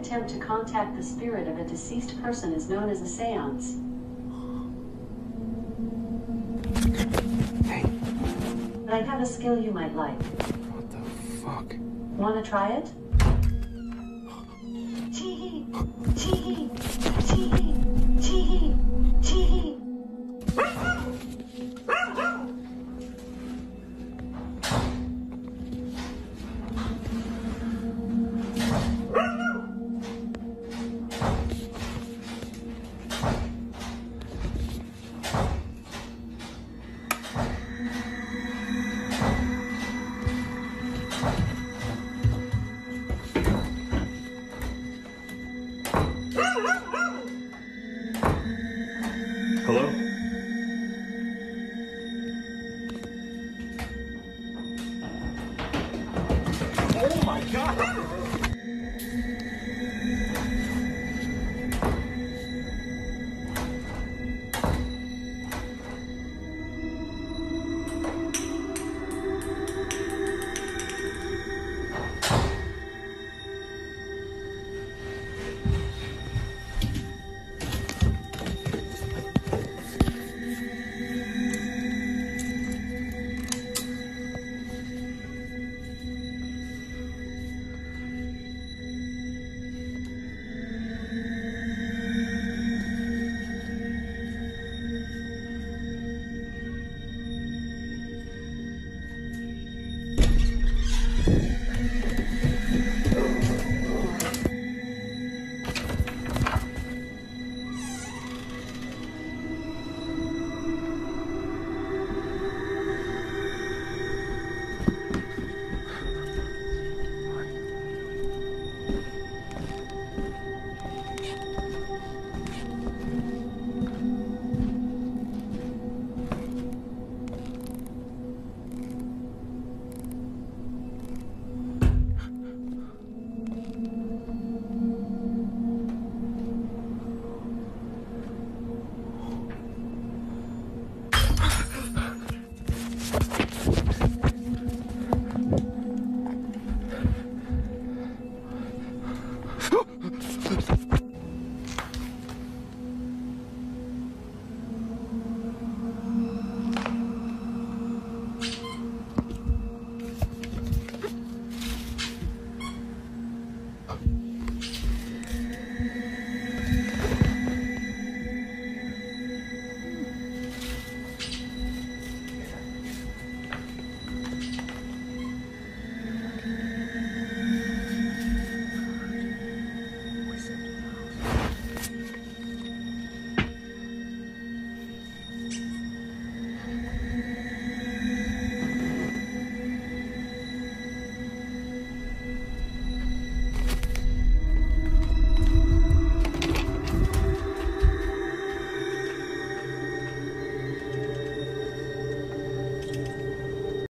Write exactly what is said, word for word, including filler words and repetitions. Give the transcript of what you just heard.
attempt to contact the spirit of a deceased person is known as a seance. Hey. But I have a skill you might like. What the fuck? Wanna try it? Chee-hee! Chee-hee! Chee-hee! Chee-hee! Chee-hee! Hello? Oh my god!